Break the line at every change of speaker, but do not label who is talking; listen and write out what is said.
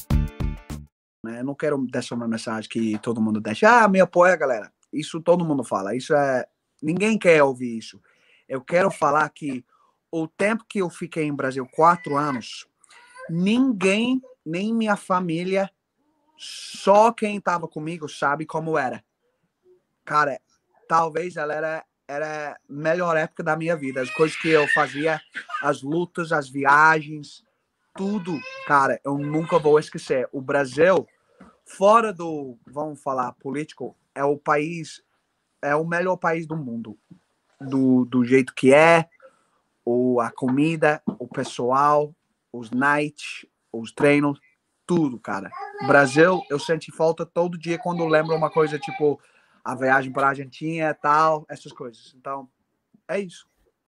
né? Eu não quero deixar uma mensagem que todo mundo deixa. Me apoia, galera. Isso todo mundo fala. Isso é... Ninguém quer ouvir isso. Eu quero falar que o tempo que eu fiquei em Brasil, 4 anos, ninguém, nem minha família, só quem estava comigo sabe como era. Cara, talvez ela era a melhor época da minha vida. As coisas que eu fazia, as lutas, as viagens, tudo, cara, eu nunca vou esquecer. O Brasil, fora do, vamos falar, político, é o país, é o melhor país do mundo. Do jeito que é, a comida, o pessoal, os nights, os treinos, tudo, cara. Brasil, eu senti falta todo dia quando lembro uma coisa tipo a viagem para a Argentina e tal, essas coisas. Então, é isso.